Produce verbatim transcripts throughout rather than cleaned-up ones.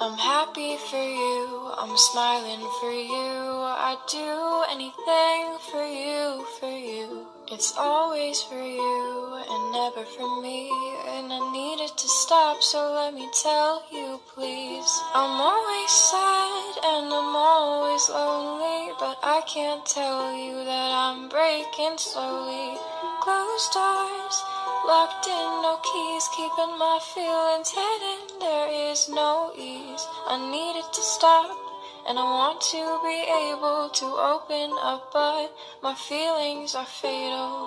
I'm happy for you, I'm smiling for you. I'd do anything for you, for you. It's always for you and never for me. And I need it to stop, so let me tell you, please. I'm always sad and I'm always lonely, but I can't tell you that I'm breaking slowly. Closed doors, locked in, no keys, keeping my feelings hidden. There is no ease. I need it to stop, and I want to be able to open up, but my feelings are fatal.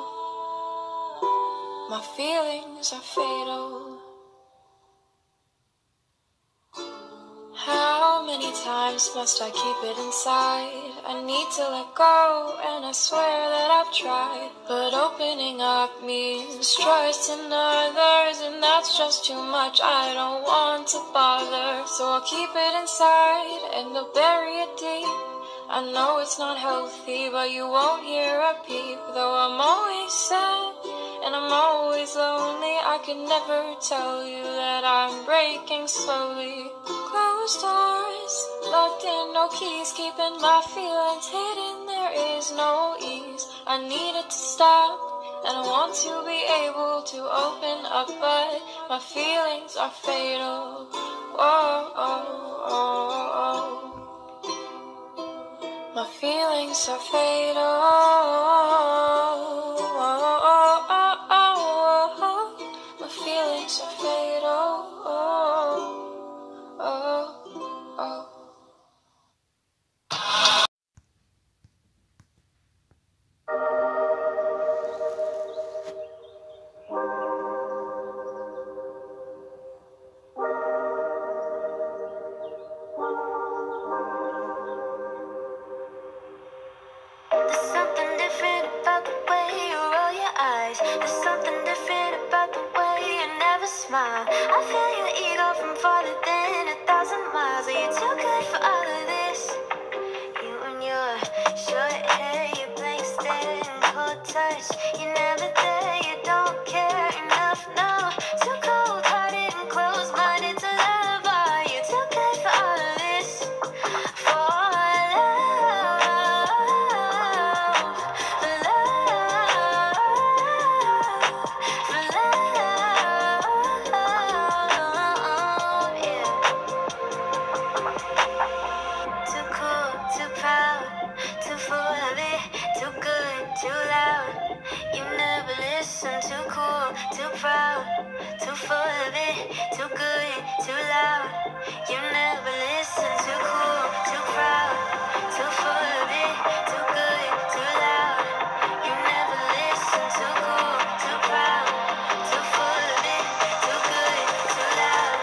My feelings are fatal. How many times must I keep it inside? I need to let go, and I swear that I've tried. But opening up means trusting others, and that's just too much. I don't want to bother, so I'll keep it inside, and I'll bury it deep. I know it's not healthy, but you won't hear a peep. Though I'm always sad, and I'm always lonely, I can never tell you that I'm breaking slowly. Closed doors, locked in, no keys, keeping my feelings hidden. There is no ease. I need it to stop, and I want to be able to open up, but my feelings are fatal. Whoa, oh, oh, oh. My feelings are fatal. Oh, oh, oh, oh, oh. My feelings are fatal. Oh, oh, oh. There's something different about the way you roll your eyes. There's something different about the way you never smile. I feel your ego from farther than a thousand miles. Are you too good for all of this? You and your short hair, your blank stare and cold touch. You're never there, you don't care enough, no. Too cold-hearted and closed-minded to love. Are you too good for all of this? For too loud, you never listen. Too cool, too proud, too full of it. Too good, too loud, you never listen. Too cool, too proud, too full of it. Too good, too loud, you never listen. Too cool, too proud, too full of it. Too good, too loud.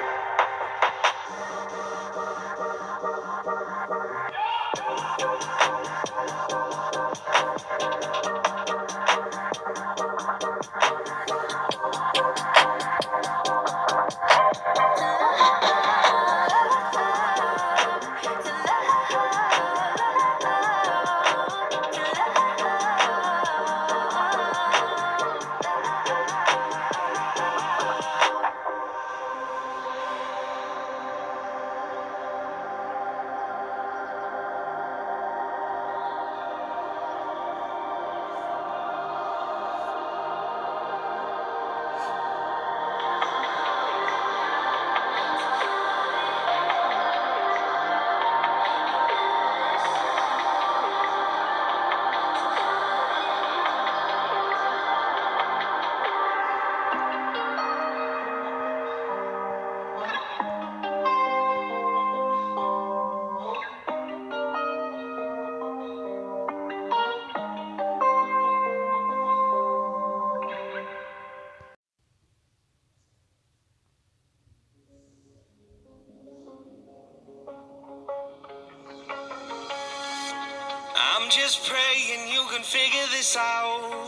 I'm just praying you can figure this out.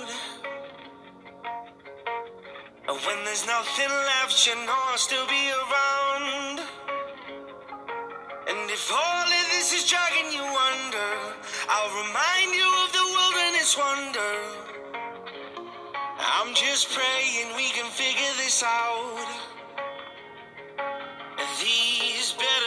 When there's nothing left, you know I'll still be around. And if all of this is dragging you under, I'll remind you of the wilderness wonder. I'm just praying we can figure this out. These better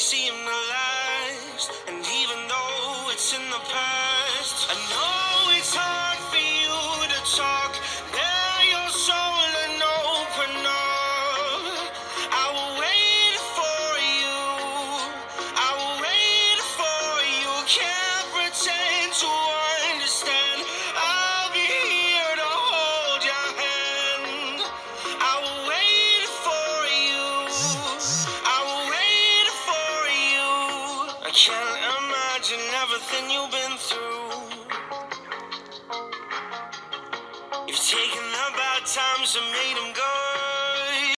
seem to last. And even though it's in the past, I know it's hard for you to talk, bare your soul and open up. I will wait for you, I will wait for you. Can't pretend to understand, I'll be here to hold your hand. I will wait for you, I will wait for you. I can't imagine everything you've been through. You've taken the bad times and made them go.